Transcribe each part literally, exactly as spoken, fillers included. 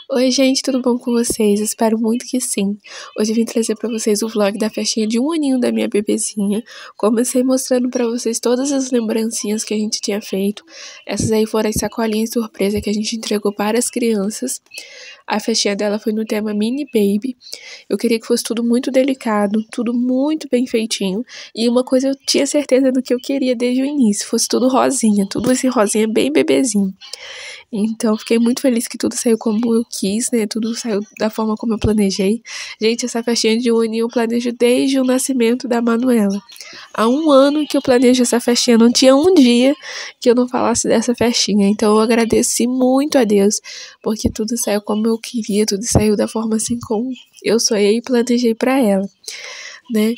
Oi, gente, tudo bom com vocês? Espero muito que sim. Hoje eu vim trazer pra vocês o vlog da festinha de um aninho da minha bebezinha. Comecei mostrando pra vocês todas as lembrancinhas que a gente tinha feito. Essas aí foram as sacolinhas surpresa que a gente entregou para as crianças. A festinha dela foi no tema Mini Baby. Eu queria que fosse tudo muito delicado, tudo muito bem feitinho. E uma coisa eu tinha certeza do que eu queria desde o início, fosse tudo rosinha, tudo esse rosinha bem bebezinho. Então, fiquei muito feliz que tudo saiu como eu quis, né? Tudo saiu da forma como eu planejei. Gente, essa festinha de uni eu planejo desde o nascimento da Manuela. Há um ano que eu planejo essa festinha, não tinha um dia que eu não falasse dessa festinha. Então, eu agradeci muito a Deus, porque tudo saiu como eu queria, tudo saiu da forma assim como eu sonhei e planejei pra ela, né?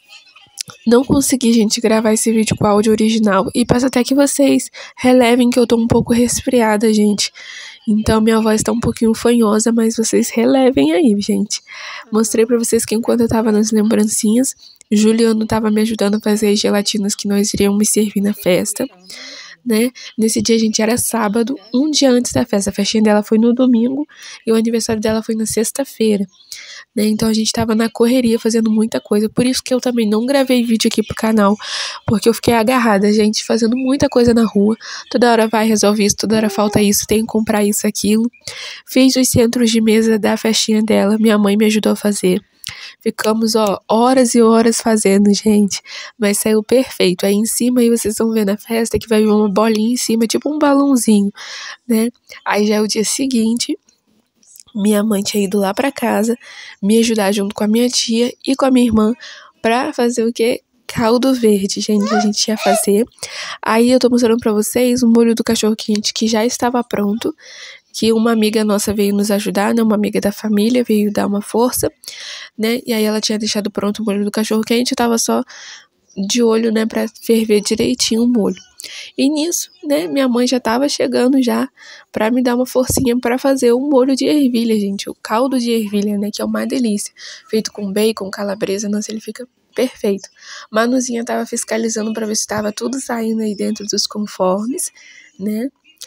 Não consegui, gente, gravar esse vídeo com áudio original. E peço até que vocês relevem que eu tô um pouco resfriada, gente. Então, minha voz tá um pouquinho fanhosa, mas vocês relevem aí, gente. Mostrei pra vocês que enquanto eu tava nas lembrancinhas, Juliano tava me ajudando a fazer as gelatinas que nós iríamos servir na festa, né? Nesse dia, a gente, era sábado, um dia antes da festa. A festinha dela foi no domingo e o aniversário dela foi na sexta-feira. Né? Então a gente tava na correria fazendo muita coisa, por isso que eu também não gravei vídeo aqui pro canal, porque eu fiquei agarrada, gente, fazendo muita coisa na rua, toda hora vai, resolve isso, toda hora falta isso, tem que comprar isso, aquilo. Fiz os centros de mesa da festinha dela, minha mãe me ajudou a fazer. Ficamos, ó, horas e horas fazendo, gente, mas saiu perfeito. Aí em cima, aí vocês vão ver na festa que vai vir uma bolinha em cima, tipo um balãozinho, né? Aí já é o dia seguinte. Minha mãe tinha ido lá pra casa me ajudar junto com a minha tia e com a minha irmã pra fazer o quê? Caldo verde, gente, a gente ia fazer. Aí eu tô mostrando pra vocês o molho do cachorro-quente que já estava pronto, que uma amiga nossa veio nos ajudar, né? Uma amiga da família veio dar uma força, né? E aí ela tinha deixado pronto o molho do cachorro-quente, tava só de olho, né, pra ferver direitinho o molho. E nisso, né, minha mãe já tava chegando já pra me dar uma forcinha pra fazer o molho de ervilha, gente, o caldo de ervilha, né, que é uma delícia, feito com bacon, calabresa, nossa, ele fica perfeito. Manuzinha tava fiscalizando pra ver se tava tudo saindo aí dentro dos conformes, né.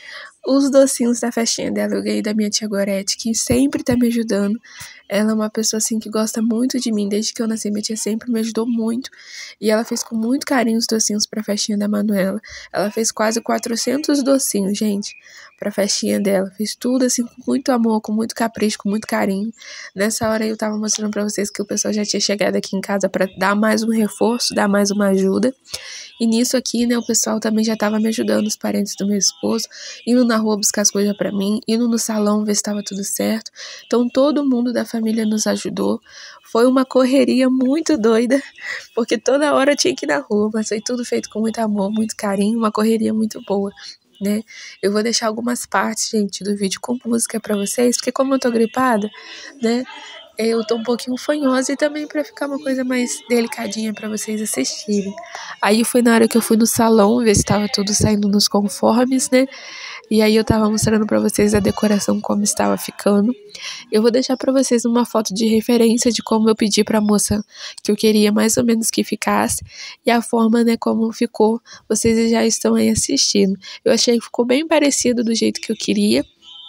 Os docinhos da festinha dela eu ganhei da minha tia Gorete, que sempre tá me ajudando. Ela é uma pessoa, assim, que gosta muito de mim. Desde que eu nasci, minha tia sempre me ajudou muito. E ela fez com muito carinho os docinhos pra festinha da Manuela. Ela fez quase quatrocentos docinhos, gente, pra festinha dela. Fez tudo, assim, com muito amor, com muito capricho, com muito carinho. Nessa hora eu tava mostrando pra vocês que o pessoal já tinha chegado aqui em casa pra dar mais um reforço, dar mais uma ajuda. E nisso aqui, né, o pessoal também já tava me ajudando, os parentes do meu esposo, indo na rua buscar as coisas pra mim, indo no salão ver se tava tudo certo. Então todo mundo da família nos ajudou. Foi uma correria muito doida, porque toda hora eu tinha que ir na rua, mas foi tudo feito com muito amor, muito carinho, uma correria muito boa, né? Eu vou deixar algumas partes, gente, do vídeo com música pra vocês, porque como eu tô gripada, né, eu tô um pouquinho fanhosa e também pra ficar uma coisa mais delicadinha pra vocês assistirem. Aí foi na hora que eu fui no salão ver se tava tudo saindo nos conformes, né? E aí eu tava mostrando pra vocês a decoração como estava ficando. Eu vou deixar pra vocês uma foto de referência de como eu pedi pra moça que eu queria mais ou menos que ficasse. E a forma, né, como ficou, vocês já estão aí assistindo. Eu achei que ficou bem parecido do jeito que eu queria.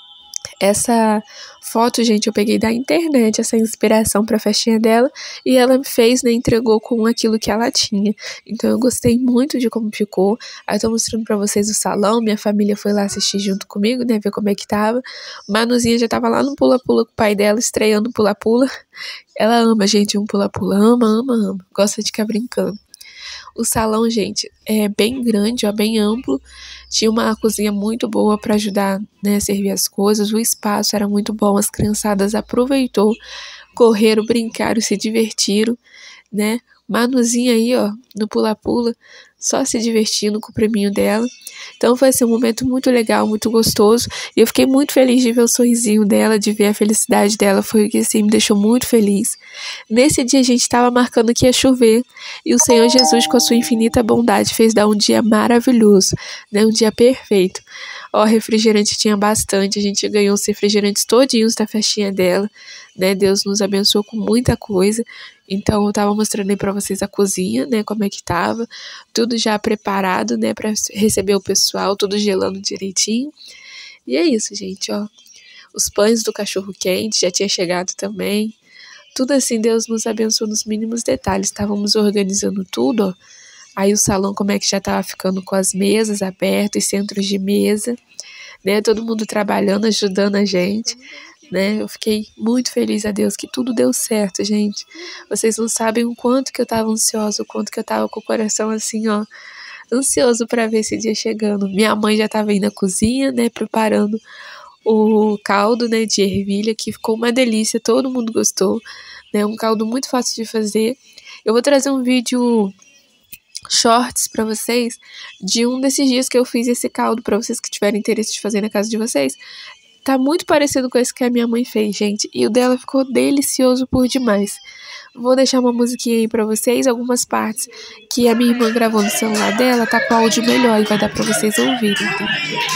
Essa foto, gente, eu peguei da internet, essa inspiração pra festinha dela, e ela me fez, né, entregou com aquilo que ela tinha. Então eu gostei muito de como ficou. Aí eu tô mostrando pra vocês o salão, minha família foi lá assistir junto comigo, né, ver como é que tava. Manuzinha já tava lá no pula-pula com o pai dela, estreando pula-pula. Ela ama, gente, um pula-pula, ama, ama, ama, gosta de ficar brincando. O salão, gente, é bem grande, ó, bem amplo. Tinha uma cozinha muito boa para ajudar, né, a servir as coisas. O espaço era muito bom, as criançadas aproveitou, correram, brincaram, se divertiram, né? Manuzinha aí, ó, no pula-pula, só se divertindo com o preminho dela. Então foi assim, um momento muito legal, muito gostoso. E eu fiquei muito feliz de ver o sorrisinho dela, de ver a felicidade dela. Foi o que, assim, me deixou muito feliz. Nesse dia a gente estava marcando que ia chover. E o Senhor Jesus, com a sua infinita bondade, fez dar um dia maravilhoso, né? Um dia perfeito. Ó, refrigerante tinha bastante. A gente ganhou os refrigerantes todinhos da festinha dela, né? Deus nos abençoou com muita coisa. Então eu tava mostrando aí pra vocês a cozinha, né, como é que tava, tudo já preparado, né, pra receber o pessoal, tudo gelando direitinho. E é isso, gente, ó. Os pães do cachorro-quente já tinha chegado também. Tudo assim, Deus nos abençoou nos mínimos detalhes. Estávamos organizando tudo, ó. Aí o salão, como é que já estava ficando com as mesas abertas, centros de mesa, né? Todo mundo trabalhando, ajudando a gente, né? Eu fiquei muito feliz a Deus que tudo deu certo, gente. Vocês não sabem o quanto que eu estava ansiosa, o quanto que eu estava com o coração assim, ó, ansioso para ver esse dia chegando. Minha mãe já estava aí na cozinha, né, preparando o caldo, né, de ervilha, que ficou uma delícia, todo mundo gostou, né? Um caldo muito fácil de fazer. Eu vou trazer um vídeo shorts para vocês de um desses dias que eu fiz esse caldo, para vocês que tiverem interesse de fazer na casa de vocês. Tá muito parecido com esse que a minha mãe fez, gente, e o dela ficou delicioso por demais. Vou deixar uma musiquinha aí pra vocês, algumas partes que a minha irmã gravou no celular dela, tá com áudio melhor e vai dar pra vocês ouvirem, tá?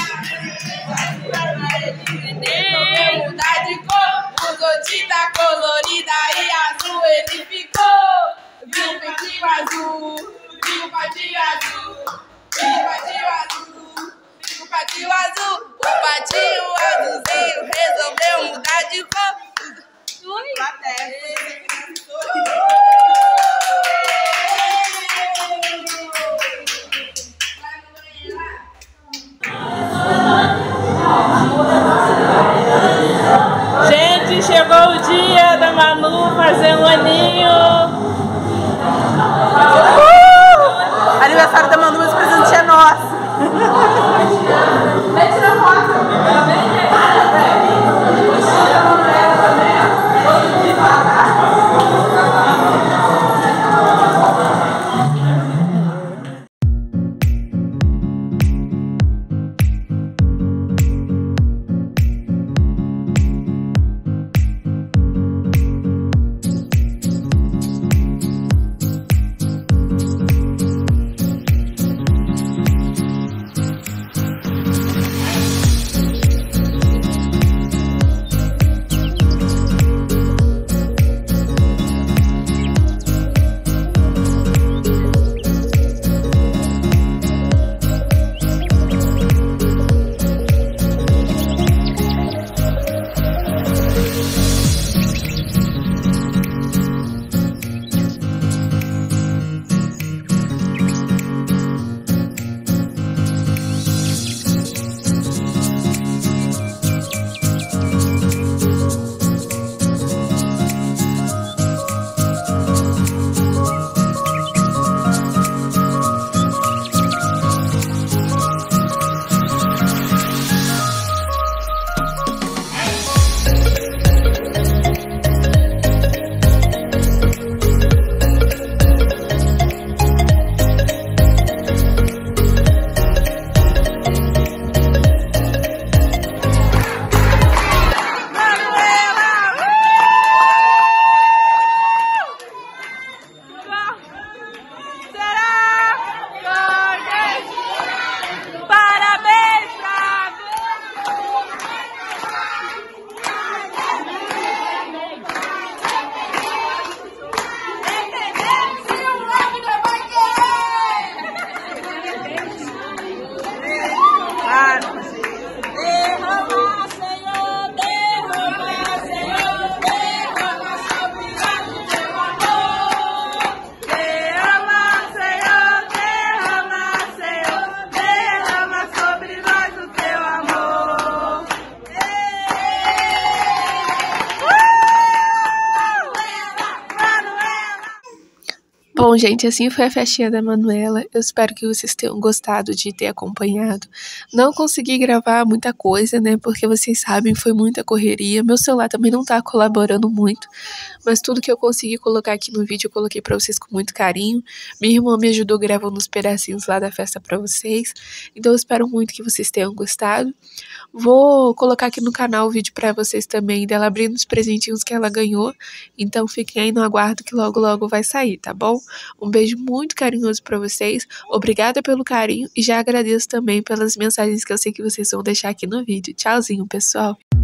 Mudar de cor, usou tinta colorida e azul ele ficou. Viu o patinho azul, viu o patinho azul, viu o patinho azul, viu o patinho azul. O patinho azulzinho resolveu mudar de cor. Oi! Gente, chegou o dia da Manu fazer um aninho. Uh! Aniversário da Manu, esse presente é nosso. Vem tirar foto. Bom, gente, assim foi a festinha da Manuela. Eu espero que vocês tenham gostado de ter acompanhado. Não consegui gravar muita coisa, né? Porque vocês sabem, foi muita correria. Meu celular também não tá colaborando muito. Mas tudo que eu consegui colocar aqui no vídeo, eu coloquei pra vocês com muito carinho. Minha irmã me ajudou gravando uns pedacinhos lá da festa pra vocês. Então eu espero muito que vocês tenham gostado. Vou colocar aqui no canal o vídeo pra vocês também dela abrindo os presentinhos que ela ganhou. Então fiquem aí no aguardo que logo logo vai sair, tá bom? Um beijo muito carinhoso pra vocês. Obrigada pelo carinho e já agradeço também pelas mensagens que eu sei que vocês vão deixar aqui no vídeo. Tchauzinho, pessoal!